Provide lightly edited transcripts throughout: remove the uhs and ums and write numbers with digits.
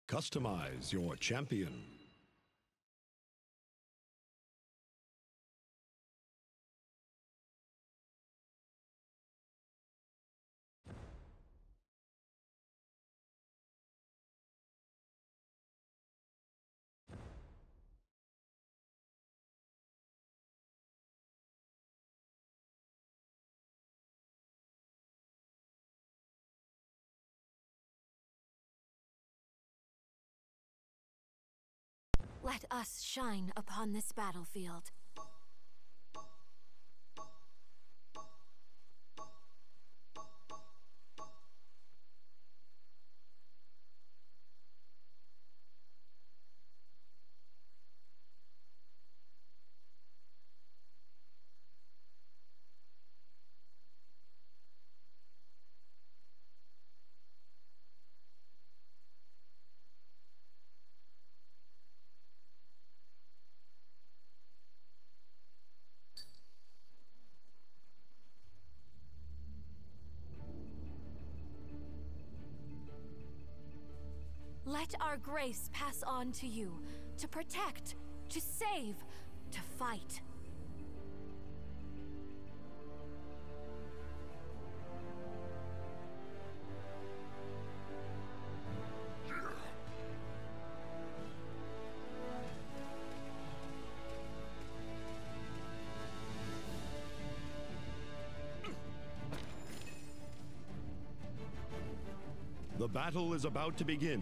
Customize your champion. Let us shine upon this battlefield. Let our grace pass on to you, to protect, to save, to fight. The battle is about to begin.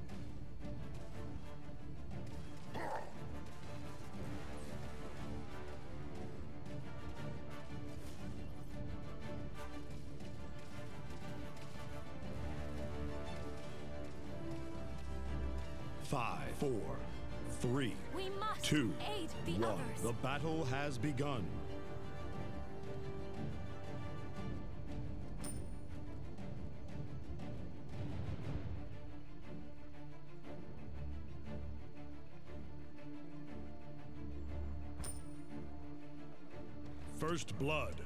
Five, four, three, We must two, aid the one. others. The battle has begun. First blood.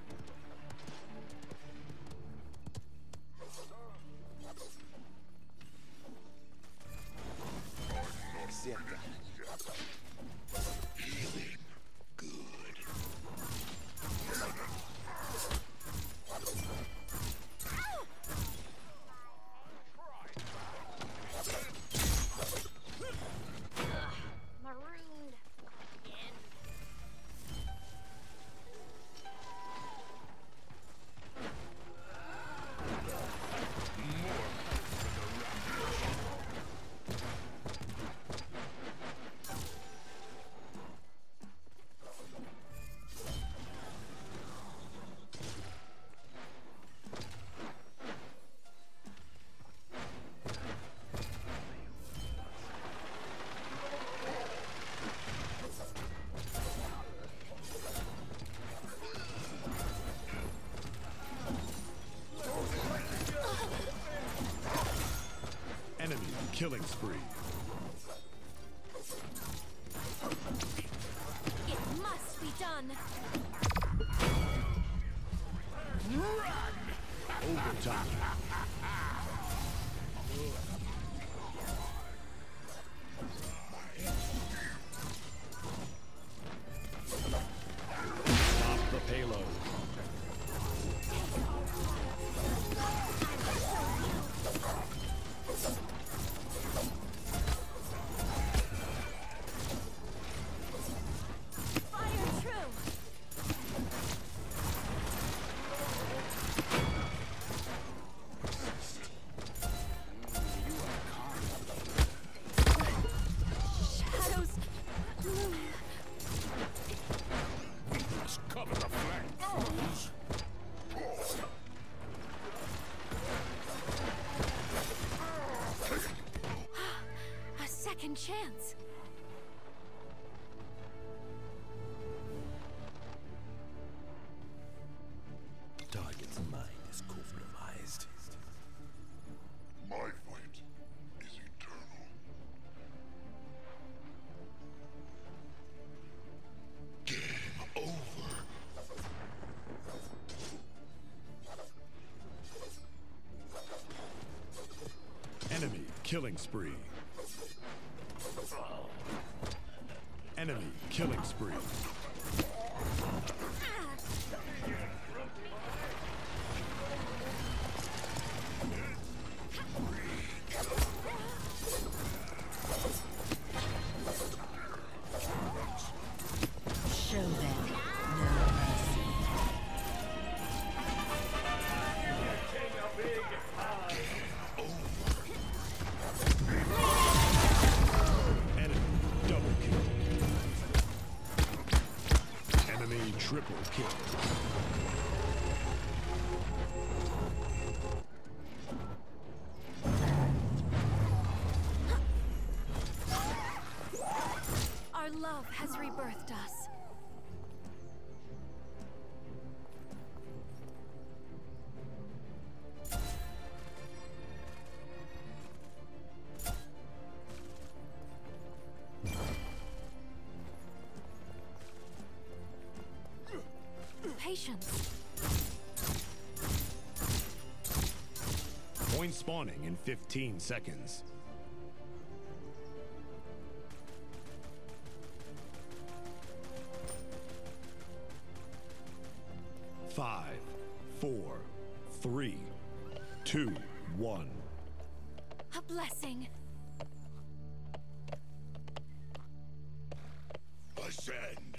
Marooned again. Enemy killing spree. It must be done. Overtime. Stop the payload. Fire true. Shadows loom. Cover the flank, fools! A second chance. Target's mind is compromised. My fight is eternal. Game over. Enemy killing spree. Enemy killing spree. Show them no mercy. Enemy double kill. Enemy triple kill. Our love has rebirthed us. Patience. Point spawning in 15 seconds. Five, 4, 3, 2, 1. A blessing. Ascend.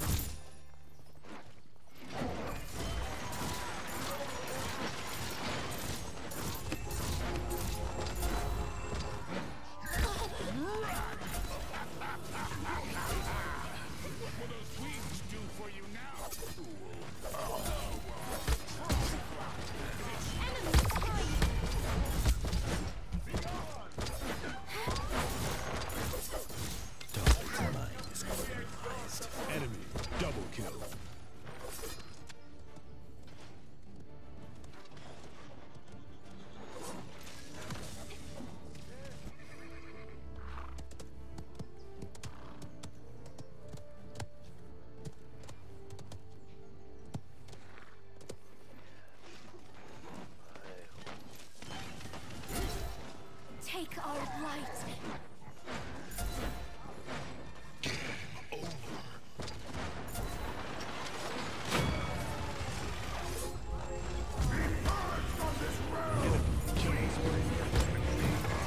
What will those wings do for you now? Target's mind is compromised. Enemy double kill. Take our light. Killing spree.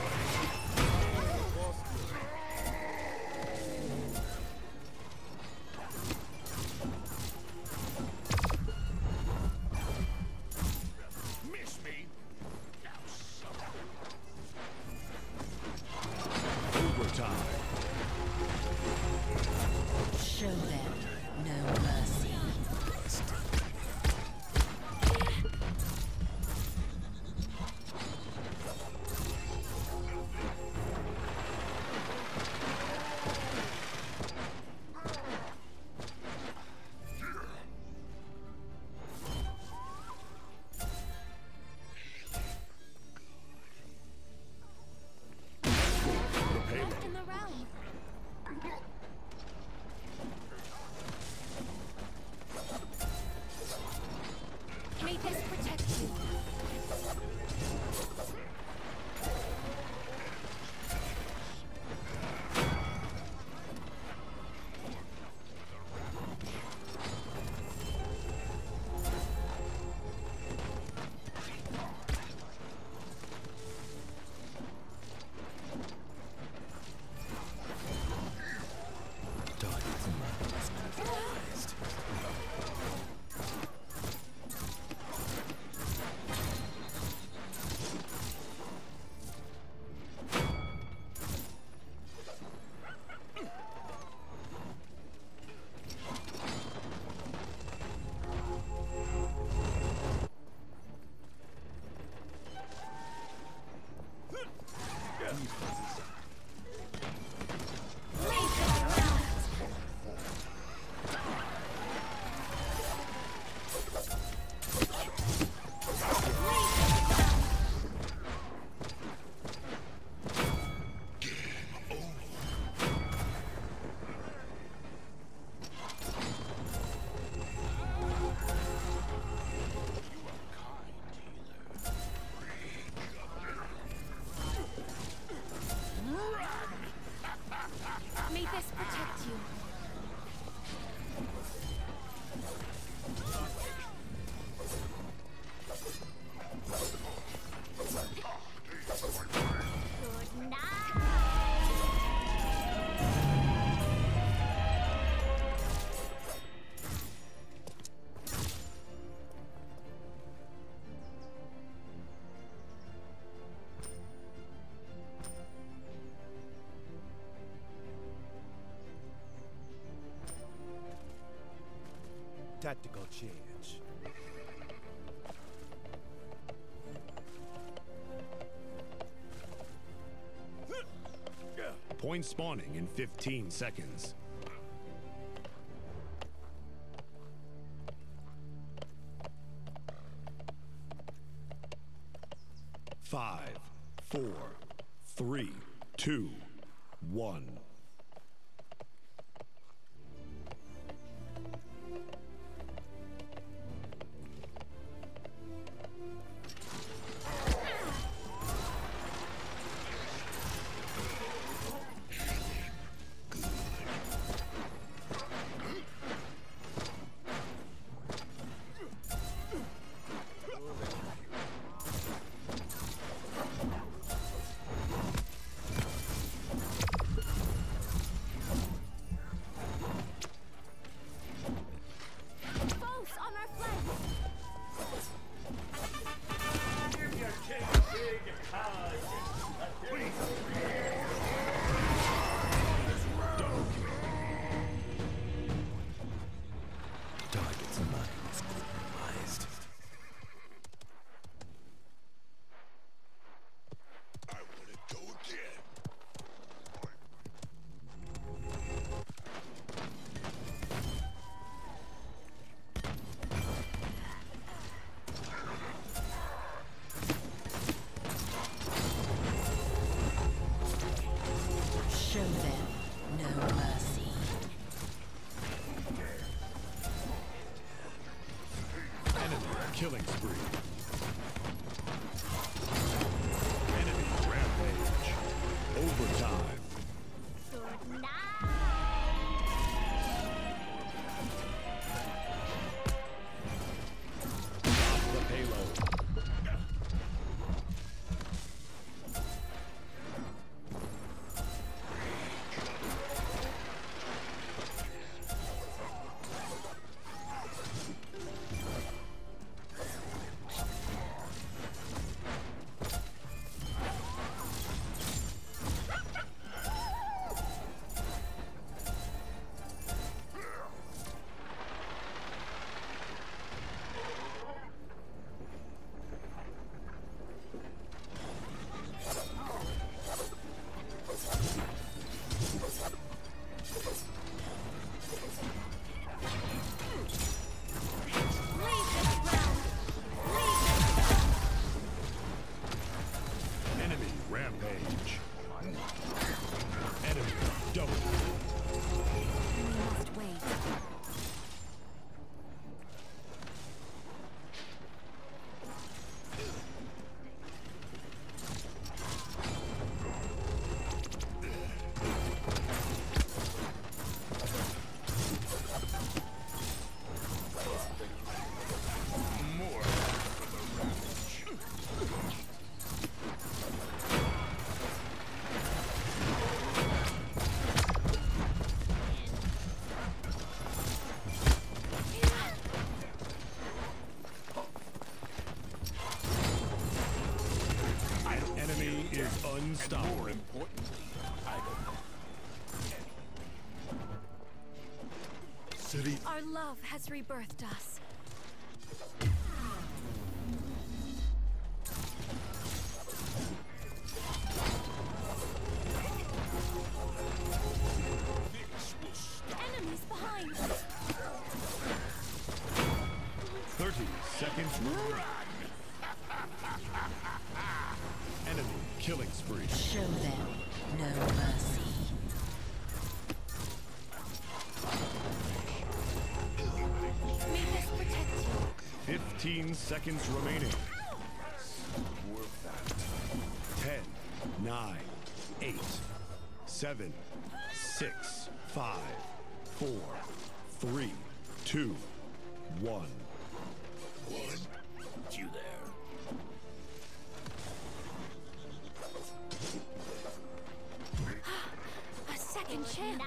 Miss me? Now suck. Overtime. Show them no mercy. Left in the realm. May this protect you. Target's mind is compromised. this protect you. Good night. Tactical change. Point spawning in 15 seconds. 5, 4, 3, 2, 1. Target's mind is compromised. I want to go again. Show them no mercy. Enemy killing spree. Enemy rampage. Overtime. Good night. The payload. Enemy rampage. Enemy double. We must wait. Enemy is unstoppable. City. Our love has rebirthed us. Enemies behind. 30 seconds. Enemy killing spree. Show them no mercy. May this protect you. 15 seconds remaining. 10, 9, 8, 7, 6, 5, 4, 3, 2, 1. You there? A second chance.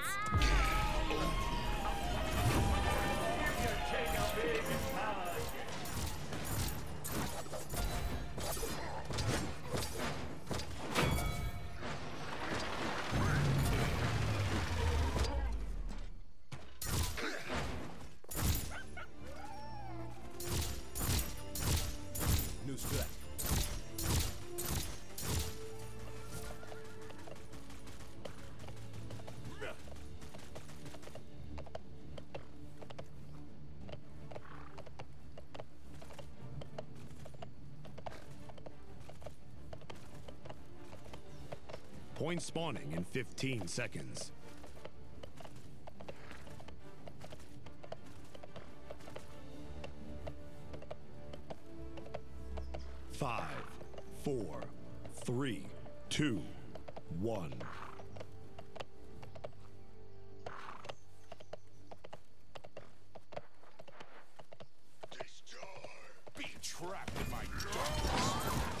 New strat. Point spawning in 15 seconds. Five, 4, 3, 2, 1. Destroy. Be trapped in my jaws.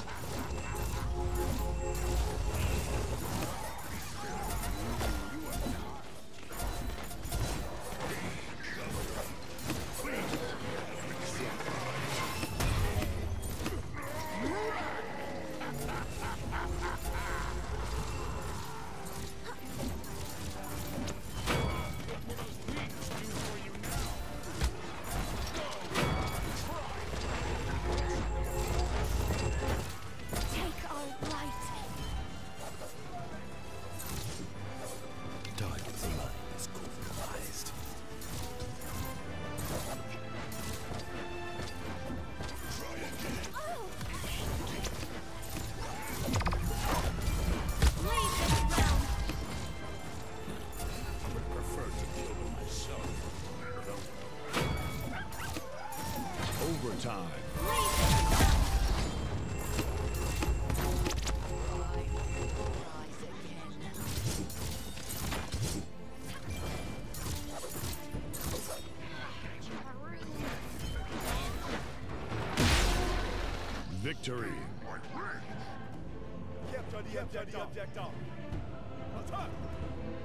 Take our light. Target's mind is compromised. Try again. Leave this realm. I would prefer to deal with myself. Overtime. Victory. Capture the objective. Attack!